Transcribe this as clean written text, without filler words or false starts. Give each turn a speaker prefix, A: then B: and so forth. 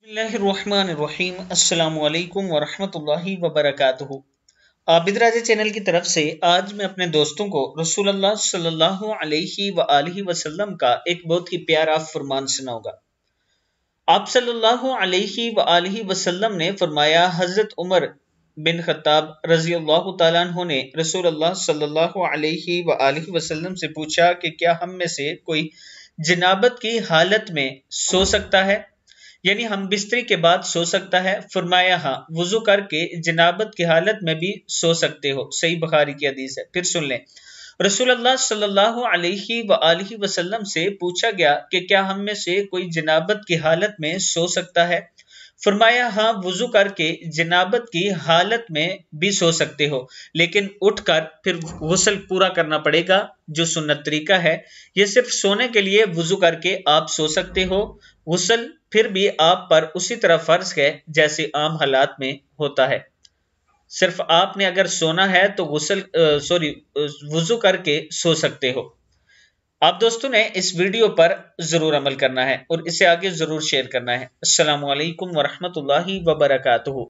A: बिस्मिल्लाहिर्रहमानिर्रहीम। अस्सलामु अलैकुम वरहमतुल्लाहि वबरकातुहू। आबिद राजा चैनल की तरफ से आज मैं अपने दोस्तों को रसूलुल्लाह सल्लल्लाहु अलैहि वआलिहि वसल्लम का एक बहुत ही प्यारा फरमान सुनाऊंगा। आप सल्लल्लाहु अलैहि वआलिहि वसल्लम ने फरमाया, हजरत उमर बिन खत्ताब रजी अल्लाह तआला अन्हु ने रसूलुल्लाह सल्लल्लाहु अलैहि वआलिहि वसल्लम से पूछा कि क्या हम में से कोई जनाबत की हालत में सो सकता है, यानी हम बिस्तरी के बाद सो सकता है। फरमाया हाँ, वुजू करके जनाबत की हालत में भी सो सकते हो। सही बुखारी की हदीस है। फिर सुन लें, रसूलुल्लाह सल्लल्लाहु अलैहि वआलिहि वसल्लम से पूछा गया कि क्या हम में से कोई जनाबत की हालत में सो सकता है। फरमाया हाँ, वुजू करके जनाबत की हालत में भी सो सकते हो, लेकिन उठकर फिर गुस्ल पूरा करना पड़ेगा जो सुन्नत तरीका है। ये सिर्फ सोने के लिए वुजू करके आप सो सकते हो। गुस्ल फिर भी आप पर उसी तरह फर्ज है जैसे आम हालात में होता है। सिर्फ आपने अगर सोना है तो वुजू करके सो सकते हो। आप दोस्तों ने इस वीडियो पर जरूर अमल करना है और इसे आगे जरूर शेयर करना है। अस्सलामु अलैकुम वरहमतुल्लाहि वबरकातुहू।